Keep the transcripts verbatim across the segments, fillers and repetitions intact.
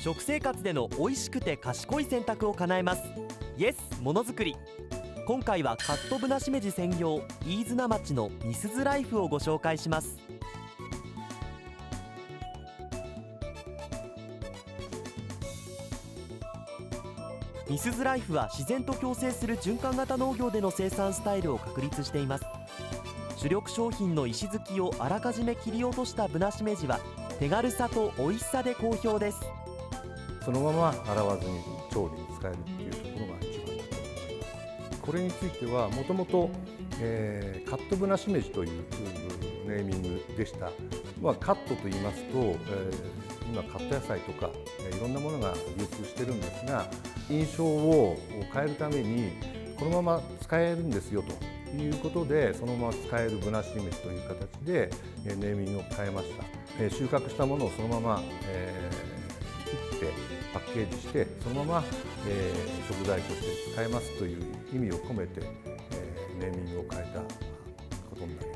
食生活での美味しくて賢い選択を叶えます。イエスものづくり。今回はカットぶなしめじ専業飯綱町のみすずライフをご紹介します。みすずライフは自然と共生する循環型農業での生産スタイルを確立しています。主力商品の石突きをあらかじめ切り落としたぶなしめじは手軽さと美味しさで好評です。 そのまま洗わずに調理に使えるっていうところが一番だと思います。これについてはもともとカットぶなしめじというネーミングでした。まあ、カットと言いますと、えー、今カット野菜とか、えー、いろんなものが流通してるんですが、印象を変えるためにこのまま使えるんですよということで、そのまま使えるぶなしめじという形でネーミングを変えました。えー、収穫したものをそのまま、えー、切ってパッケージしてそのまま、えー、食材として使えますという意味を込めて、えー、ネーミングを変えたことになります。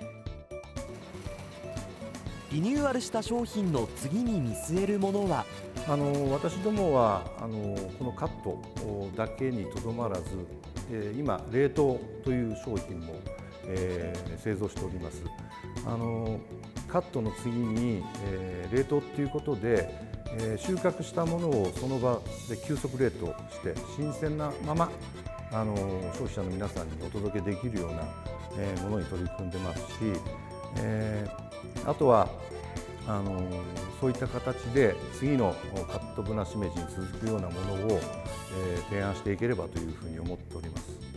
リニューアルした商品の次に見据えるものは、 あの私どもはあのこのカットだけにとどまらず、えー、今冷凍という商品も、えー、製造しております。あのカットの次に、えー、冷凍ということで、えー、収穫したものをその場で急速冷凍して新鮮なままあの消費者の皆さんにお届けできるような、えー、ものに取り組んでますし、えー、あとはあのそういった形で次のカットぶなしめじに続くようなものを、えー、提案していければというふうに思っております。